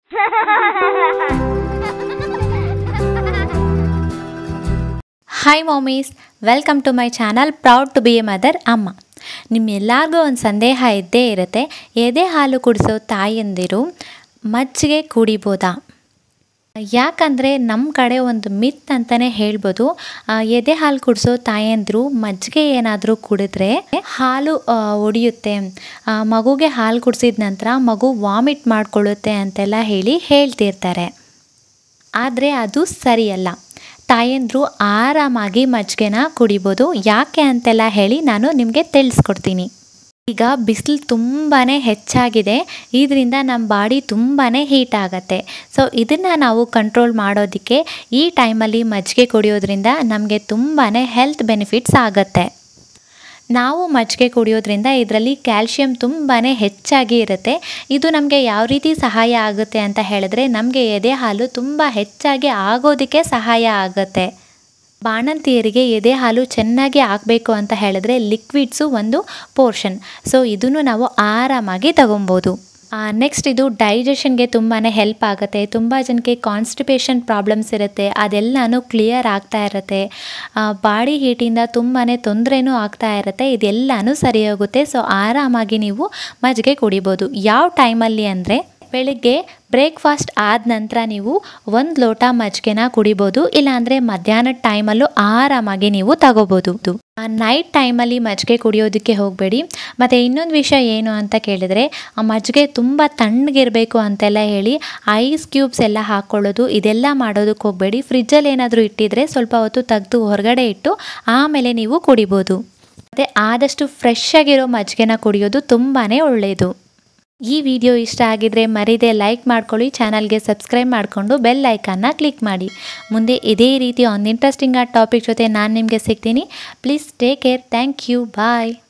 Hi mommies, welcome to my channel proud to be a mother ಅಮ್ಮ. ನಿಮ್ಮೆಲ್ಲರಿಗೂ ಒಂದು ಸಂದೇಹ ಇದ್ದೇ ಇರುತ್ತೆ, ಎದೆ ಹಾಲು ಕುಡಿಸೋ ತಾಯಂದಿರು ಮಜ್ಜಿಗೆ ಕುಡಿಬೋದಾ? ಯಾಕಂದರೆ ನಮ್ಮ ಕಡೆ ಒಂದು ಮಿತ್ ಅಂತಲೇ ಹೇಳ್ಬೋದು. ಎದೆ ಹಾಲು ಕುಡಿಸೋ ತಾಯಂದಿರು ಮಜ್ಜಿಗೆ ಏನಾದರೂ ಕುಡಿದ್ರೆ ಹಾಲು ಒಡೆಯುತ್ತೆ, ಮಗುಗೆ ಹಾಲು ಕುಡಿಸಿದ ನಂತರ ಮಗು ವಾಮಿಟ್ ಮಾಡಿಕೊಳ್ಳುತ್ತೆ ಅಂತೆಲ್ಲ ಹೇಳ್ತಿರ್ತಾರೆ. ಆದರೆ ಅದು ಸರಿಯಲ್ಲ. ತಾಯಂದಿರು ಆರಾಮಾಗಿ ಮಜ್ಜಿಗೆನ ಕುಡಿಬೋದು. ಯಾಕೆ ಅಂತೆಲ್ಲ ನಾನು ನಿಮಗೆ ತಿಳಿಸ್ಕೊಡ್ತೀನಿ. ಈಗ ಬಿಸಿಲು ತುಂಬಾ ಹೆಚ್ಚಾಗಿದೆ, ಇದರಿಂದ ನಮ್ಮ ಬಾಡಿ ತುಂಬಾ ಹೀಟ್ ಆಗುತ್ತೆ. ಸೊ ಇದನ್ನು ನಾವು ಕಂಟ್ರೋಲ್ ಮಾಡೋದಕ್ಕೆ ಈ ಟೈಮಲ್ಲಿ ಮಜ್ಜಿಗೆ ಕುಡಿಯೋದ್ರಿಂದ ನಮಗೆ ತುಂಬಾ ಹೆಲ್ತ್ ಬೆನಿಫಿಟ್ಸ್ ಆಗುತ್ತೆ. ನಾವು ಮಜ್ಜಿಗೆ ಕುಡಿಯೋದ್ರಿಂದ ಇದರಲ್ಲಿ ಕ್ಯಾಲ್ಶಿಯಂ ತುಂಬಾ ಹೆಚ್ಚಾಗಿ ಇರುತ್ತೆ. ಇದು ನಮಗೆ ಯಾವ ರೀತಿ ಸಹಾಯ ಆಗುತ್ತೆ ಅಂತ ಹೇಳಿದ್ರೆ, ನಮಗೆ ಎದೆ ಹಾಲು ತುಂಬ ಹೆಚ್ಚಾಗಿ ಆಗೋದಕ್ಕೆ ಸಹಾಯ ಆಗುತ್ತೆ. ಬಾಣಂತಿಯರಿಗೆ ಎದೆ ಹಾಲು ಚೆನ್ನಾಗಿ ಆಗಬೇಕು ಅಂತ ಹೇಳಿದ್ರೆ ಲಿಕ್ವಿಡ್ಸು ಒಂದು ಪೋರ್ಷನ್. ಸೊ ಇದನ್ನು ನಾವು ಆರಾಮಾಗಿ ತಗೊಬೋದು. ನೆಕ್ಸ್ಟ್ ಇದು ಡೈಜೆಷನ್ಗೆ ತುಂಬಾ ಹೆಲ್ಪ್ ಆಗುತ್ತೆ. ತುಂಬ ಜನಕ್ಕೆ ಕಾನ್ಸ್ಟಿಪೇಷನ್ ಪ್ರಾಬ್ಲಮ್ಸ್ ಇರುತ್ತೆ, ಅದೆಲ್ಲನೂ ಕ್ಲಿಯರ್ ಆಗ್ತಾ ಇರುತ್ತೆ. ಬಾಡಿ ಹೀಟಿಂದ ತುಂಬಾ ತೊಂದರೆನೂ ಆಗ್ತಾ ಇರುತ್ತೆ, ಇದೆಲ್ಲನೂ ಸರಿ ಹೋಗುತ್ತೆ. ಸೊ ಆರಾಮಾಗಿ ನೀವು ಮಜ್ಜಿಗೆ ಕುಡಿಬೋದು. ಯಾವ ಟೈಮಲ್ಲಿ ಅಂದರೆ ಬೆಳಿಗ್ಗೆ ಬ್ರೇಕ್ಫಾಸ್ಟ್ ಆದ ನಂತರ ನೀವು 1 ಲೋಟ ಮಜ್ಜಿಗೆನ ಕುಡಿಬೋದು, ಇಲ್ಲಾಂದರೆ ಮಧ್ಯಾಹ್ನದ ಟೈಮಲ್ಲೂ ಆರಾಮಾಗಿ ನೀವು ತಗೋಬೋದು. ನೈಟ್ ಟೈಮಲ್ಲಿ ಮಜ್ಜಿಗೆ ಕುಡಿಯೋದಕ್ಕೆ ಹೋಗಬೇಡಿ. ಮತ್ತು ಇನ್ನೊಂದು ವಿಷಯ ಏನು ಅಂತ ಕೇಳಿದರೆ, ಮಜ್ಜಿಗೆ ತುಂಬ ತಣ್ಣಗಿರಬೇಕು ಅಂತೆಲ್ಲ ಐಸ್ ಕ್ಯೂಬ್ಸ್ ಎಲ್ಲ ಹಾಕ್ಕೊಳ್ಳೋದು ಇದೆಲ್ಲ ಮಾಡೋದಕ್ಕೆ ಹೋಗಬೇಡಿ. ಫ್ರಿಜ್ಜಲ್ಲಿ ಏನಾದರೂ ಇಟ್ಟಿದ್ರೆ ಸ್ವಲ್ಪ ಹೊತ್ತು ತೆಗೆದು ಹೊರಗಡೆ ಇಟ್ಟು ಆಮೇಲೆ ನೀವು ಕುಡಿಬೋದು. ಮತ್ತು ಆದಷ್ಟು ಫ್ರೆಶ್ ಆಗಿರೋ ಮಜ್ಜಿಗೆನ ಕುಡಿಯೋದು ತುಂಬಾ ಒಳ್ಳೆಯದು. ಈ ವಿಡಿಯೋ ಇಷ್ಟ ಆಗಿದ್ರೆ ಮರೀದೆ ಲೈಕ್ ಮಾಡ್ಕೊಳ್ಳಿ, ಚಾನಲ್ಗೆ ಸಬ್ಸ್ಕ್ರೈಬ್ ಮಾಡಿಕೊಂಡು ಬೆಲ್ ಐಕಾನ್ನ ಕ್ಲಿಕ್ ಮಾಡಿ. ಮುಂದೆ ಇದೇ ರೀತಿ ಒಂದು ಇಂಟ್ರೆಸ್ಟಿಂಗ್ ಟಾಪಿಕ್ ಜೊತೆ ನಾನು ನಿಮಗೆ ಸಿಗ್ತೀನಿ. Please take care. Thank you. Bye.